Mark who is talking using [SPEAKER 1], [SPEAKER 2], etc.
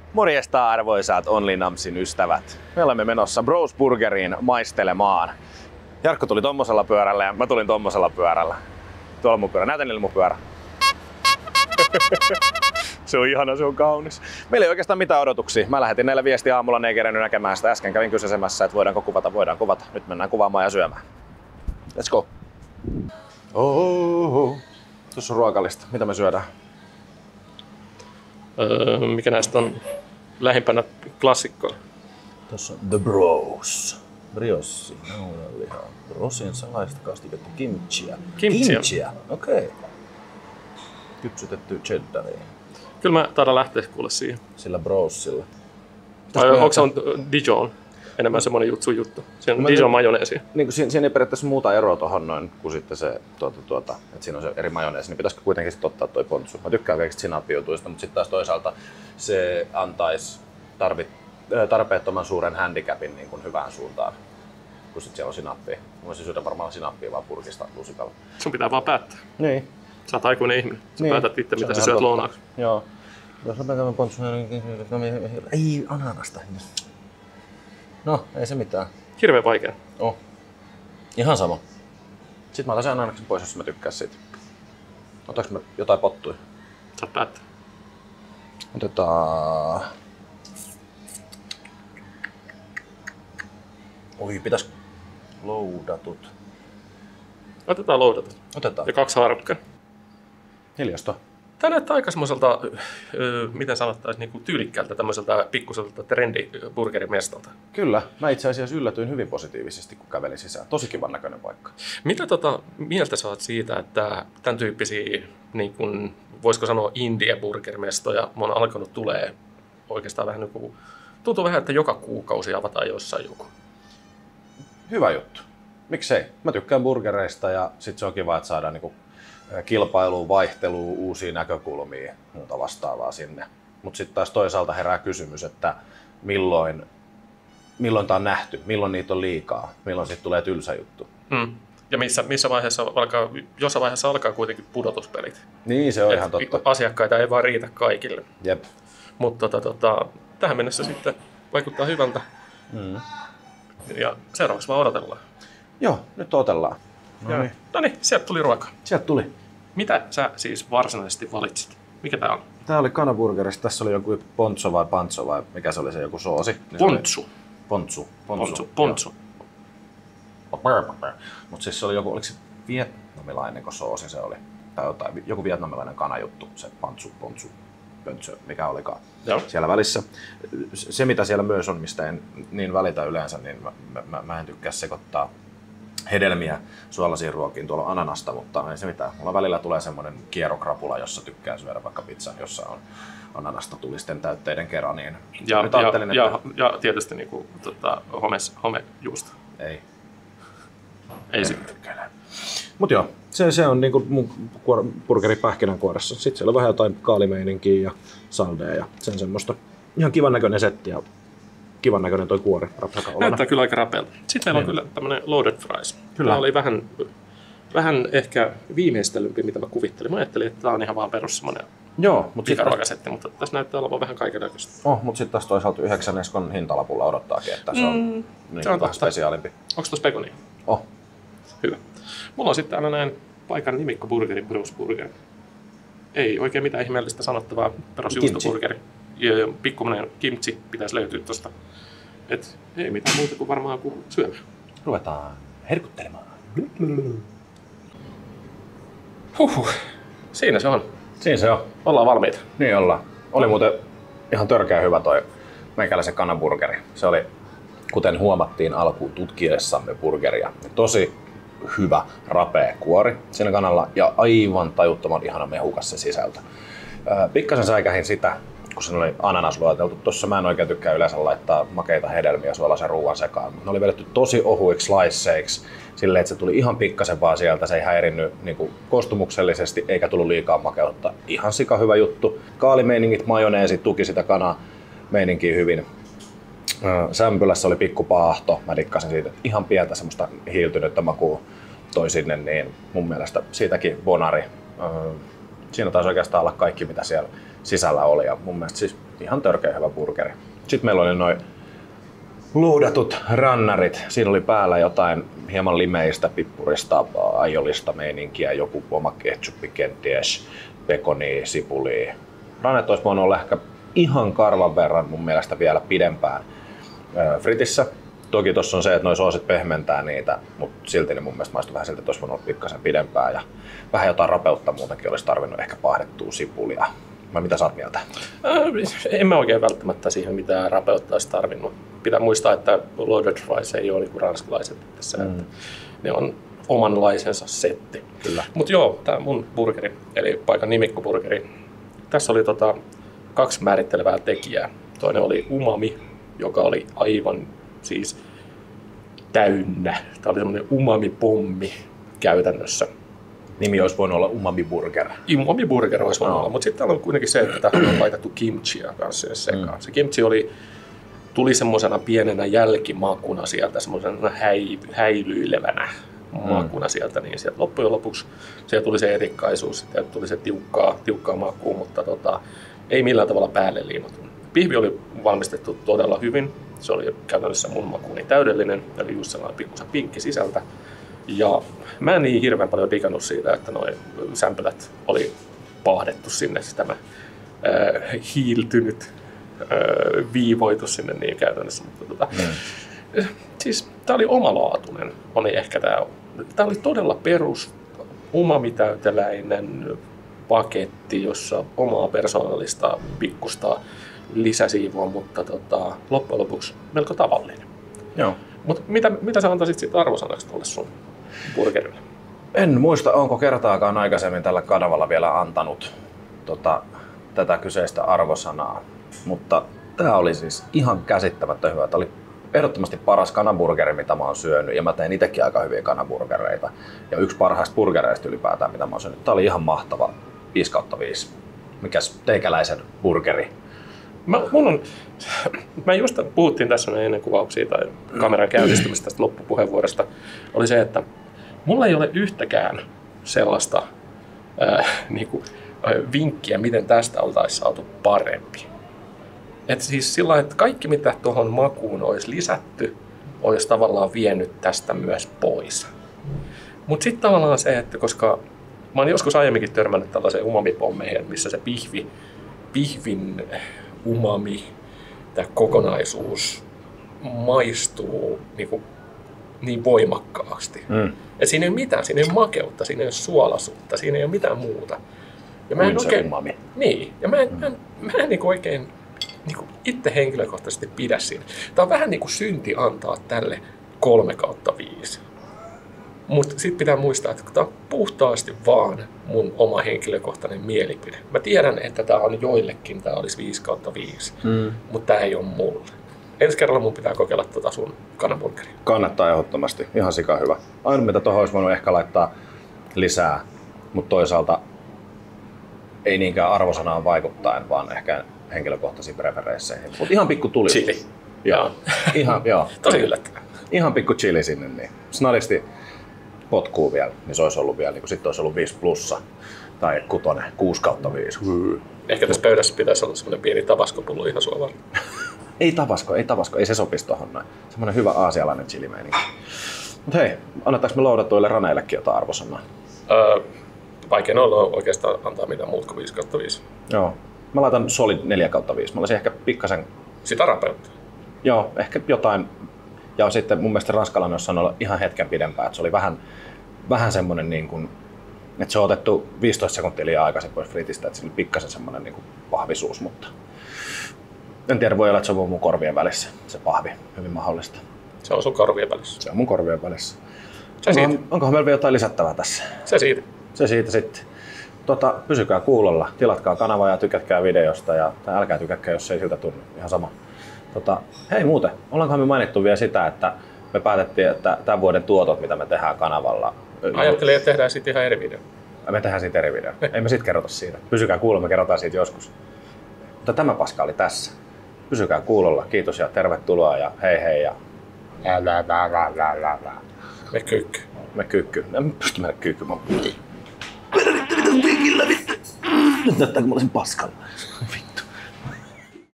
[SPEAKER 1] Morjesta arvoisat OnlyNamsin ystävät. Me olemme menossa Bros Burgeriin maistelemaan. Jarkko tuli tommosella pyörällä ja mä tulin tommosella pyörällä. Tuolla mun pyörä. Näytän niille mun pyörä. Se on ihana, se on kaunis. Meillä ei oikeastaan mitään odotuksia. Mä lähetin näille viestiä aamulla, ne ei kerennyt näkemään sitä. Äsken kävin kysysemässä, että voidaanko kuvata. Voidaan kuvata. Nyt mennään kuvaamaan ja syömään. Let's go. Oho. Tuossa on ruokalista. Mitä me syödään?
[SPEAKER 2] Mikä näistä on lähimpänä klassikkoa?
[SPEAKER 3] Tuossa on The Bros. Briossi, naudanlihaa, rosin salaista kastiketta, kimchiä.
[SPEAKER 2] Kimchiä?
[SPEAKER 3] Okei. Okay. Kypsytetty cheddaria.
[SPEAKER 2] Kyllä mä taidan lähteä kuule siihen.
[SPEAKER 3] Sillä Brosilla.
[SPEAKER 2] Vai onko se on Dijon? Enemmän semmonen juttu. Siinä on Dijon majoneesi.
[SPEAKER 1] Niin siinä ei periaatteessa muuta eroa tuohon noin kuin sitten se, että siinä on se eri majoneesi, niin pitäisikö kuitenkin sitten ottaa toi pontsu. Mä tykkään kaikista sinappijutuista, mutta sitten taas toisaalta se antaisi tarpeettoman suuren handicapin niin kuin hyvään suuntaan, kun sitten siellä on sinappia. Mä voisin syödä varmaan sinappia vaan purkista lusikalla.
[SPEAKER 2] Sun pitää vaan päättää.
[SPEAKER 1] Niin.
[SPEAKER 2] Sä oot aikuinen ihminen. Sä
[SPEAKER 1] niin.
[SPEAKER 2] päätät itse, mitä sä syöt lounaaksi.
[SPEAKER 1] Joo.
[SPEAKER 3] Jos mä tämän pontsun, ei ananasta. No, ei se mitään.
[SPEAKER 2] Hirveän vaikea.
[SPEAKER 3] Oh. Ihan sama.
[SPEAKER 1] Sitten mä otan sen ananaksen pois, jos mä tykkään siitä. Otaks mä jotain pottuja?
[SPEAKER 2] Saat päättää.
[SPEAKER 1] Otetaan...
[SPEAKER 3] Oi, pitäis loudatut.
[SPEAKER 2] Otetaan loudatut.
[SPEAKER 1] Otetaan.
[SPEAKER 2] Ja 2 haarukkaa.
[SPEAKER 1] Hiljasta.
[SPEAKER 2] Tää näyttää aika semmoiselta, miten sanottaisiin, niinku tyylikkäältä tämmöiseltä pikkuselta trendiburgerimestalta.
[SPEAKER 1] Kyllä. Mä itse asiassa yllätyin hyvin positiivisesti, kun kävelin sisään. Tosi kivan näköinen paikka.
[SPEAKER 2] Mitä mieltä sä oot siitä, että tämän tyyppisiä, niin kun, voisiko sanoa indie-burgerimestoja, on alkanut tulee oikeastaan vähän niin kuin, tuntuu vähän, että joka kuukausi avataan jossain joku.
[SPEAKER 1] Hyvä juttu. Miksei? Mä tykkään burgereista ja sit se on kiva, että saadaan niinku kilpailuun, vaihteluun, uusia näkökulmia, muuta vastaavaa sinne. Mutta sitten taas toisaalta herää kysymys, että milloin tää on nähty, milloin niitä on liikaa, milloin siitä tulee tylsä juttu.
[SPEAKER 2] Ja missä vaiheessa alkaa, jossain vaiheessa alkaa kuitenkin pudotuspelit.
[SPEAKER 1] Niin, se on ihan totta.
[SPEAKER 2] Asiakkaita ei vaan riitä kaikille.
[SPEAKER 1] Jep.
[SPEAKER 2] Mutta tähän mennessä sitten vaikuttaa hyvältä. Ja seuraavaksi vaan odotellaan.
[SPEAKER 1] Joo, nyt odotellaan.
[SPEAKER 2] No niin, sieltä tuli ruokaa.
[SPEAKER 1] Sieltä tuli.
[SPEAKER 2] Mitä sä siis varsinaisesti valitsit? Mikä tää on?
[SPEAKER 1] Tää oli kanaburgerista. Tässä oli joku poncho vai pancho vai mikä se oli se joku soosi.
[SPEAKER 2] Pontsu.
[SPEAKER 1] Mutta siis se oli joku, oliko se vietnamilainen soosi se oli? Tai jotain, joku vietnamilainen kanajuttu, se ponchu, mikä olikaan siellä välissä. Se mitä siellä myös on, mistä en niin välitä yleensä, niin mä en tykkää sekoittaa hedelmiä suolaisiin ruokiin. Tuolla on ananasta, mutta ei se mitään. Mulla välillä tulee semmoinen kierokrapula, jossa tykkää syödä vaikka pizzan, jossa on ananasta tulisten täytteiden kerran. Niin
[SPEAKER 2] ja tietysti niinku, homejuusto. Ei sitten.
[SPEAKER 1] Mut joo, se on niinku mun burgeri pähkinänkuoressa. Sitten siellä on vähän jotain kaalimeininkiä ja saldea ja sen semmoista. Ihan kivan näköinen setti ja kivan näköinen toi kuori rapsakaulana.
[SPEAKER 2] Näyttää kyllä aika rapealta. Sitten meillä on kyllä tämmönen loaded fries. Kyllä. Tämä oli vähän ehkä viimeistellympi, mitä mä kuvittelin. Mä ajattelin, että tää on ihan vaan perus semmonen pikaruokasetti, mutta tässä näyttää olevan vähän kaikenlaista.
[SPEAKER 1] Mutta sitten taas toisaalta 9 eskon hintalapulla odottaakin, että se on,
[SPEAKER 2] se on
[SPEAKER 1] vähän spesiaalimpi.
[SPEAKER 2] Onko tuossa pekonia? Hyvä. Mulla on sitten aina näin paikan nimikko burgeri, Bros Burger. Ei oikein mitään ihmeellistä sanottavaa, perusjuustoburgeri. Ja pikkuinen kimchi pitäisi löytyä tosta. Et ei mitään muuta kuin varmaan kuin syömään.
[SPEAKER 1] Ruvetaan herkuttelemaan.
[SPEAKER 2] Siinä se on.
[SPEAKER 1] Siinä se on.
[SPEAKER 2] Ollaan valmiita.
[SPEAKER 1] Niin ollaan. Oli muuten ihan törkeä hyvä toi meikäläisen kanaburgeri. Se oli, kuten huomattiin alkuun tutkiessamme burgeria, tosi hyvä rapea kuori siinä kanalla ja aivan tajuttoman ihana mehukas se sisältö. Pikkasen säikähin sitä, kun siinä oli ananas luoteltu. Tossa mä en oikein tykkää yleensä laittaa makeita hedelmiä suolaisen ruoan sekaan. Ne oli vedetty tosi ohuiksi sliceiksi silleen, että se tuli ihan pikkasen vaan sieltä. Se ei häirinnyt niin koostumuksellisesti eikä tullut liikaa makeutta. Ihan sika hyvä juttu. Kaalimeiningit, majoneesi tuki sitä kanaa meininkiä hyvin. Sämpylässä oli pikku paahto. Mä dikkasin siitä, että ihan pientä semmoista hiiltynyttä makua toi sinne, niin mun mielestä siitäkin bonari. Siinä taisi oikeastaan olla kaikki, mitä siellä sisällä oli. Ja mun mielestä siis ihan törkeä hyvä burgeri. Sitten meillä oli noin luudatut rannarit. Siinä oli päällä jotain hieman limeistä, pippurista, aiolista meininkiä, joku oma ketchuppi kenties, pekonia, sipulia. Rannet olisi voinut olla ehkä ihan karvan verran mun mielestä vielä pidempään fritissä. Toki tuossa on se, että noi soosit pehmentää niitä, mutta silti niin mun mielestä maistui vähän siltä, että olisi voinut olla pikkasen pidempään ja vähän jotain rapeutta muutenkin olisi tarvinnut ehkä paahdettua sipulia. Vai mitä sä oot mieltä?
[SPEAKER 2] En mä oikein välttämättä siihen mitään rapeutta olisi tarvinnut. Pitää muistaa, että loaded fries ei ole niin kuin ranskalaiset tässä, että ne on omanlaisensa setti. Mutta joo, tämä mun burgeri, eli paikan nimikkoburgeri. Tässä oli 2 määrittelevää tekijää. Toinen oli umami, joka oli aivan siis täynnä. Tämä oli semmoinen umami-pommi käytännössä.
[SPEAKER 1] Nimi olisi voinut olla Umami Burger.
[SPEAKER 2] Umami Burger olisi voinut olla, mutta sitten täällä on kuitenkin se, että tähän on laitettu kimchia kanssa sekaan. Se kimchi tuli semmoisena pienenä jälkimakuna sieltä, semmoisena häilyilevänä makuna sieltä, niin sieltä loppujen lopuksi sieltä tuli se erikkaisuus, sieltä tuli se tiukkaa makua, mutta ei millään tavalla päälle liimattu. Pihvi oli valmistettu todella hyvin, se oli käytännössä mun makuuni täydellinen, eli just sellainen pikkusen pinkki sisältä. Ja mä en niin hirveän paljon digannut siitä, että nuo sämpylät oli paahdettu sinne, tämä hiiltynyt viivoitus sinne niin käytännössä. Mutta siis tää oli omalaatuinen, oli ehkä tää oli todella perus umamitäyteläinen paketti, jossa omaa persoonallista pikkusta lisäsiivua, mutta loppujen lopuksi melko tavallinen.
[SPEAKER 1] Joo.
[SPEAKER 2] Mutta mitä sä antaisit sitten arvosanaksi tuolle sun burgerille?
[SPEAKER 1] En muista, onko kertaakaan aikaisemmin tällä kanavalla vielä antanut tätä kyseistä arvosanaa, mutta tämä oli siis ihan käsittämättä hyvä. Tämä oli ehdottomasti paras kanaburgeri, mitä mä oon syönyt, ja mä tein itsekin aika hyviä kanaburgereita. Ja yksi parhaista burgereista ylipäätään, mitä mä oon syönyt. Tämä oli ihan mahtava 5/5. Mikäs teikäläisen burgeri?
[SPEAKER 2] Mä just puhuttiin tässä ennen kuvauksia tai kameran käynnistymistä tästä loppupuheenvuorosta, oli se, että mulla ei ole yhtäkään sellaista vinkkiä, miten tästä oltaisiin saatu parempi. Et siis sillä että kaikki mitä tuohon makuun olisi lisätty, olisi tavallaan vienyt tästä myös pois. Mutta sitten tavallaan se, että koska mä oon joskus aiemminkin törmännyt tällaiseen umami-pommeihin, missä se pihvin umami, tämä kokonaisuus maistuu niin voimakkaasti. Et siinä ei ole mitään, siinä ei ole makeutta, siinä ei ole suolaisuutta, siinä ei ole mitään muuta. Ja mä en oikein,
[SPEAKER 1] umami.
[SPEAKER 2] Niin, ja mä en oikein itse henkilökohtaisesti pidä siinä. Tämä on vähän niin kuin synti antaa tälle 3/5. Mutta sitten pitää muistaa, että tämä on puhtaasti vaan mun oma henkilökohtainen mielipide. Mä tiedän, että tämä on joillekin, tämä olisi 5/5, mutta tämä ei ole mulle. Ensi kerralla mun pitää kokeilla sun kanaburgeria.
[SPEAKER 1] Kannattaa ehdottomasti, ihan sika hyvä. Ainoa mitä tuohon olisi voinut ehkä laittaa lisää, mutta toisaalta ei niinkään arvosanaan vaikuttaen, vaan ehkä henkilökohtaisiin preferensseihin. Mutta ihan pikku tuli.
[SPEAKER 2] Chili.
[SPEAKER 1] Joo. Ihan, joo.
[SPEAKER 2] Tosi yllättävää.
[SPEAKER 1] Ihan pikku chili sinne, niin snadisti potkuu vielä, niin se olisi ollut vielä, niin sitten olisi ollut 5+ tai 6/5.
[SPEAKER 2] Ehkä tässä pöydässä pitäisi olla semmoinen pieni tabaskopullu ihan suovaan.
[SPEAKER 1] Ei tabasko, ei se sopisi tohon noin. Semmoinen hyvä aasialainen chilimeininki. Mut hei, annetaanko me loudattuille raneillekin jotain arvosanaa?
[SPEAKER 2] Vaikein olla oikeastaan antaa mitään muut kuin 5/5.
[SPEAKER 1] Joo. Mä laitan solid 4/5. Mä olisin ehkä pikkasen...
[SPEAKER 2] Sitä rapeutta.
[SPEAKER 1] Joo, ehkä jotain. Ja sitten mun mielestä ranskalainen olisi sanonut ihan hetken pidempään, että se oli vähän semmoinen niin kuin, että se on otettu 15 sekuntia liian aikaisin pois fritistä, että se oli pikkasen semmoinen niin kuin pahvisuus, mutta en tiedä, voi olla, että se on mun korvien välissä, se pahvi, hyvin mahdollista.
[SPEAKER 2] Se on sun korvien välissä.
[SPEAKER 1] Se on mun korvien välissä. Onkohan meillä vielä jotain lisättävää tässä?
[SPEAKER 2] Se siitä
[SPEAKER 1] sitten. Pysykää kuulolla, tilatkaa kanavaa ja tykätkää videosta, tai älkää tykätkää, jos ei siltä tunnu, ihan sama. Hei muuten, ollaankohan me mainittu vielä sitä, että me päätettiin, että tämän vuoden tuotot, mitä me tehdään kanavalla...
[SPEAKER 2] Ajattelin, että tehdään siitä ihan eri video.
[SPEAKER 1] Me tehdään siitä eri video. Ei me siitä kerrota siitä. Pysykää kuulolla, me kerrotaan siitä joskus. Mutta tämä paska oli tässä. Pysykää kuulolla, kiitos ja tervetuloa ja hei ja...
[SPEAKER 2] Me kyykky.
[SPEAKER 1] En pysty mennä kyykkymään.
[SPEAKER 3] Nyt näyttää, kun mä olisin paskalla. Vittu.